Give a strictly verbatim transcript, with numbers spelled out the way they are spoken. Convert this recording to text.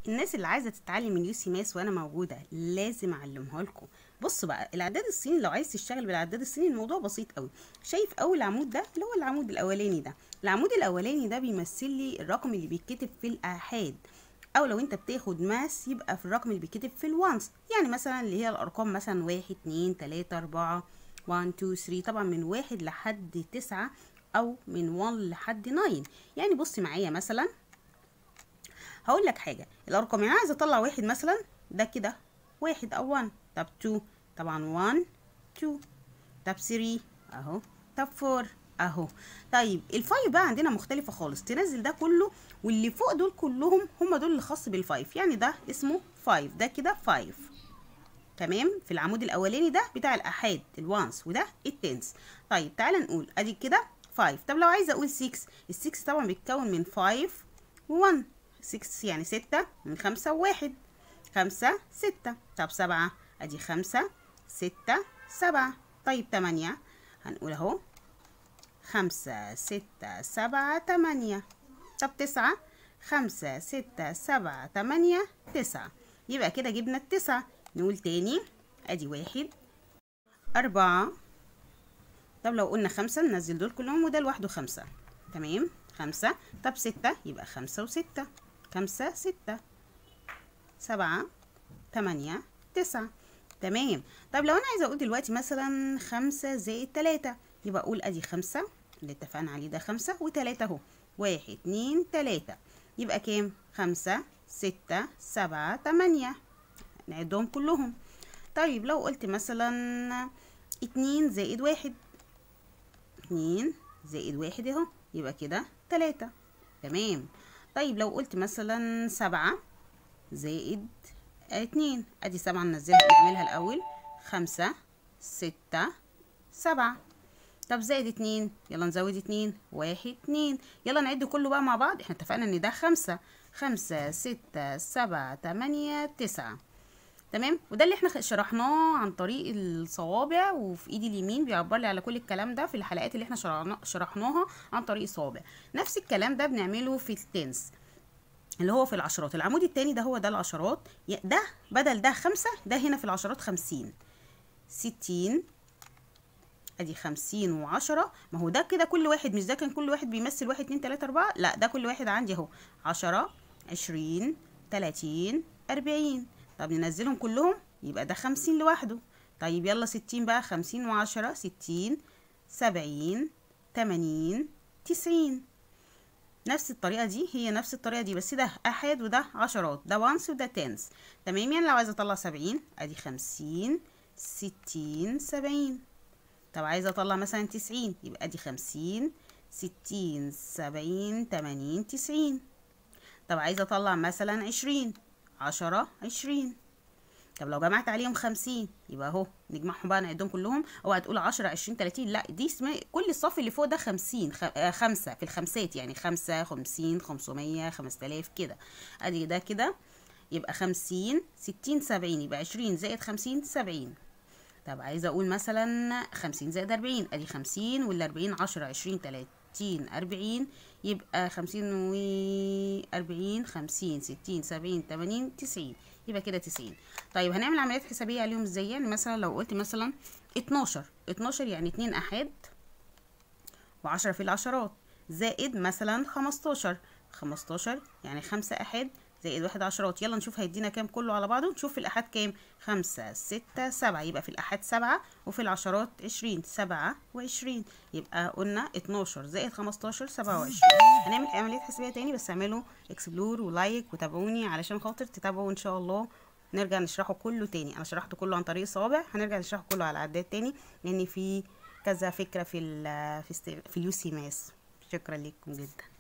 الناس اللي عايزه تتعلم اليو سي ماس وانا موجوده، لازم اعلمها لكم. بصوا بقى، العداد الصيني لو عايز تشتغل بالعداد الصيني الموضوع بسيط قوي. شايف اول عمود ده اللي هو العمود الاولاني ده، العمود الاولاني ده بيمثل لي الرقم اللي بيتكتب في الاحاد، او لو انت بتاخد ماس يبقى في الرقم اللي بيتكتب في الوانس، يعني مثلا اللي هي الارقام مثلا واحد اتنين تلاته اربعه واحد اتنين تلاته، طبعا من واحد لحد تسعه او من واحد لحد تسعه. يعني بصي معايا مثلا، هقول لك حاجه، الارقام يعني عايزه اطلع واحد مثلا، ده كده واحد او واحد. طب اتنين، طبعا واحد اتنين. طب تلاته اهو. طب اربعه اهو. طيب الفايف بقى عندنا مختلفه خالص، تنزل ده كله واللي فوق دول كلهم هم دول اللي خاص بالفايف، يعني ده اسمه فايف، ده كده فايف. تمام. في العمود الاولاني ده بتاع الاحاد الوانس، وده التنس. طيب تعالى نقول ادي كده خمسة. طب لو عايزه اقول ستة، ال6 طبعا بيتكون من خمسة و1، ستة يعني ستة من خمسة وواحد، خمسة ستة. طب سبعة ادي خمسة ستة سبعة. طيب تمانية هنقول اهو خمسة ستة سبعة تمانية. طب تسعة خمسة ستة سبعة تمانية تسعة. يبقى كده جبنا التسعة. نقول تاني ادي واحد اربعة. طب لو قلنا خمسة ننزل دول كلهم وده لوحده خمسة. تمام. خمسة. طب ستة يبقى خمسة وستة، خمسة ستة. سبعة تمانية تسعة. تمام. طب لو انا عايزه اقول دلوقتي مثلا خمسة زائد تلاتة، يبقى اقول ادي خمسة اللي اتفقنا عليه ده خمسة وتلاتة اهو، واحد اتنين تلاتة. يبقى كام؟ خمسة ستة سبعة تمانية. نعدهم كلهم. طيب لو قلت مثلا اتنين زائد واحد، اتنين زائد واحد اهو، يبقى كده تلاتة. تمام. طيب لو قلت مثلا سبعة زائد اتنين، ادي سبعة ننزلها نعملها الاول، خمسة ستة سبعة. طب زائد اتنين، يلا نزود اتنين، واحد اتنين. يلا نعد كله بقى مع بعض، احنا اتفقنا ان ده خمسة، خمسة ستة سبعة تمانية تسعة. تمام. وده اللي احنا شرحناه عن طريق الصوابع، وفي ايدي اليمين بيعبر لي على كل الكلام ده في الحلقات اللي احنا شرحنا شرحناها عن طريق الصوابع. نفس الكلام ده بنعمله في التنس اللي هو في العشرات. العمود التاني ده هو ده العشرات، ده بدل ده خمسة، ده هنا في العشرات خمسين، ستين. ادي خمسين وعشرة. ما هو ده كده كل واحد، مش ده كان كل واحد بيمثل واحد اتنين تلاتة اربعة، لا ده كل واحد عندي اهو عشرة عشرين تلاتين اربعين. طب ننزلهم كلهم يبقى ده خمسين لوحده. طيب يلا ستين بقى، خمسين وعشرة ستين، سبعين تمانين تسعين. نفس الطريقه دي هي نفس الطريقه دي، بس ده احاد وده عشرات، ده وانس وده تنس. تمام. يعني لو عايزه اطلع سبعين ادي خمسين ستين سبعين. طب عايزه اطلع مثلا تسعين يبقى ادي خمسين ستين سبعين تمانين تسعين. طب عايزه اطلع مثلا عشرين، عشرة عشرين. طب لو جمعت عليهم خمسين يبقى اهو نجمعهم بقى نعدهم كلهم. اوعى تقول عشرة عشرين تلاتين، لا دي اسمها كل الصف اللي فوق ده خمسين، خ... آه خمسة في الخمسات، يعني خمسة خمسين خمسمية خمسة آلاف كده. ادي ده كده يبقى خمسين ستين سبعين، يبقى عشرين زائد خمسين سبعين. طب عايزه اقول مثلا خمسين زائد اربعين، ادي خمسين وال اربعين عشرة عشرين تلاتين اربعين، يبقى خمسين و اربعين خمسين ستين سبعين تمانين تسعين، يبقى كده تسعين. طيب هنعمل عمليات حسابيه عليهم ازاي؟ يعني مثلا لو قلت مثلا اتناشر، اتناشر يعني اتنين احاد وعشرة في العشرات، زائد مثلا خمستاشر، خمستاشر يعني خمسة احاد زائد واحد عشرات. يلا نشوف هيدينا كام كله على بعضه. نشوف في الأحاد كام، خمسة ستة سبعة، يبقى في الأحاد سبعة وفي العشرات عشرين، سبعة وعشرين. يبقى قلنا اتناشر زائد خمستاشر سبعة وعشرين. هنعمل عملية حسابية تاني، بس اعملوا اكسبلور ولايك وتابعوني علشان خاطر تتابعوا ان شاء الله. نرجع نشرحه كله تاني، انا شرحته كله عن طريق الصوابع، هنرجع نشرحه كله على العداد تاني، لان في كذا فكرة في ال في, في اليو سي ماس. شكرا لكم جدا.